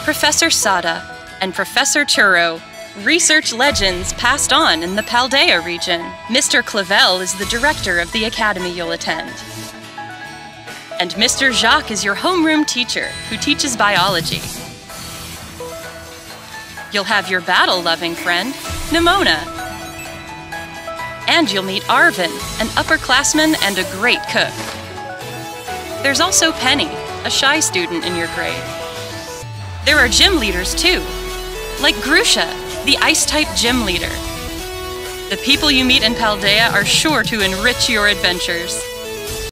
Professor Sada and Professor Turo, research legends passed on in the Paldea region. Mr. Clavell is the director of the academy you'll attend. And Mr. Jacq is your homeroom teacher who teaches biology. You'll have your battle-loving friend, Nemona. And you'll meet Arven, an upperclassman and a great cook. There's also Penny, a shy student in your grade. There are gym leaders too, like Grusha, the ice-type gym leader. The people you meet in Paldea are sure to enrich your adventures.